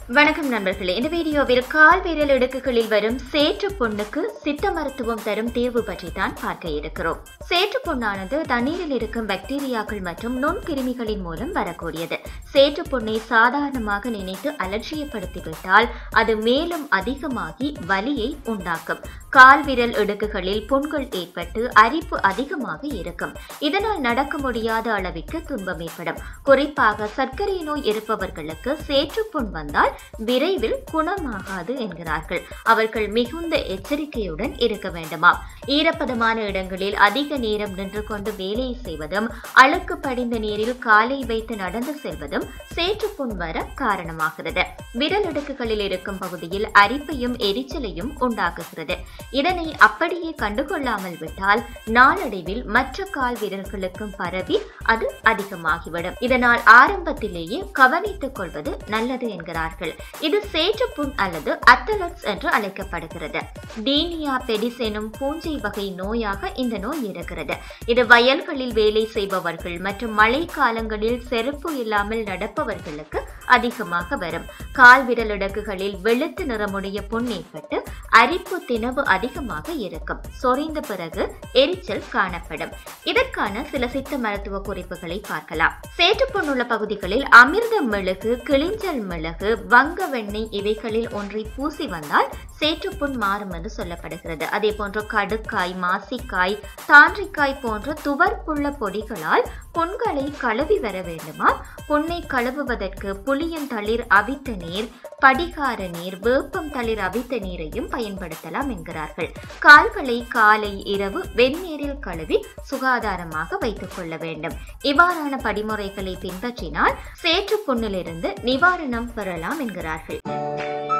வணக்கம் நண்பர்களே, இந்த வீடியோவில் கால் விரல் இடுக்குகளில் வரும் சேற்று புண்ணுக்கு சித்த மருத்துவம் தரும் தீர்வு பற்றி தான் பார்க்க இருக்கிறோம். சேற்று புண்ணானது தண்ணீரில் இருக்கும் பாக்டீரியாக்கள் மற்றும் நுண்கிருமிகளின் மூலம் வரக்கூடியது. சேற்று புண்ணை சாதாரணமாக நினைத்து அலட்சியப்படுத்திவிட்டால் அது மேலும் அதிகமாகி வலியை உண்டாக்கும். கால் விரல் இடுக்குகளில் புண்கள் ஏற்பட்டு அரிப்பு அதிகமாக இருக்கும். இதனால் நடக்க முடியாத அளவிற்கு துன்பம் ஏற்படும். குறிப்பாக சர்க்கரை நோய் இருப்பவர்களுக்கு சேற்று புண் வந்தால் விரைவில் குணமாகாது என்கிறார்கள். அவர்கள் மிகுந்த எச்சரிக்கையுடன் இருக்க வேண்டுமாம். ஈரப்பதமான இடங்களில் அதிக நேரம் நின்று கொண்டு வேலை செய்வதும் அழுக்கு படிந்த நீரில் காலை வைத்து நடந்து செல்வதும் சேற்று புண் வர காரணமாகிறது. விரல் இடுக்குகளில் இருக்கும் பகுதியில் அரிப்பையும் எரிச்சலையும் உண்டாக்குகிறது. இதனை அப்படியே கண்டுகொள்ளாமல் விட்டால் நாளடைவில் மற்ற கால் விரல்களுக்கும் பரவி அது அதிகமாகிவிடும். இதனால் ஆரம்பத்திலேயே கவனித்துக் கொள்வது நல்லது என்கிறார்கள். இது சேற்று புண் அல்லது அத்தலட்ஸ் என்று அழைக்கப்படுகிறது. டீனியா பெடிஸ் எனும் பூஞ்சை வகை நோயாக இந்த நோய் இருக்கிறது. இது வயல்களில் வேலை செய்பவர்கள் மற்றும் மழை காலங்களில் செருப்பு இல்லாமல் நடப்பவர்களுக்கு அதிகமாக வரும். கால் விரல் இடுக்குகளில் வெளுத்து நிறமுடைய புண் ஏற்பட்டு அரிப்பு திணவு அதிகமாக இருக்கும். சொரிந்த பிறகு எரிச்சல் காணப்படும். இதற்கான சில சித்த மருத்துவ குறிப்புகளை பார்க்கலாம். சேற்று புண் உள்ள பகுதிகளில் அமிர்த மிளகு, கிளிஞ்சல் மிளகு, வங்க வெண்ணெய் இவைகளில் ஒன்றை பூசி வந்தால் சேற்றுப்புண் மாறும் என்று சொல்லப்படுகிறது. அதே போன்று கடுக்காய், மாசிக்காய், தாண்டிக்காய் போன்ற துவர்ப்புள்ள பொடிகளால் புண்களை கழுவி வர வேண்டுமா? புண்ணை கழுவுவதற்கு புளியந்தளிர் அவித்த நீர், படிகார நீர், வேப்பம் தளிர் அவித்த நீரையும் பயன்படுத்தலாம் என்கிறார்கள். கால்களை காலை இரவு வெந்நீரில் கழுவி சுகாதாரமாக வைத்துக் கொள்ள வேண்டும். இவ்வாறான படிமுறைகளை பின்பற்றினால் சேற்று புண்ணிலிருந்து நிவாரணம் பெறலாம் என்கிறார்கள்.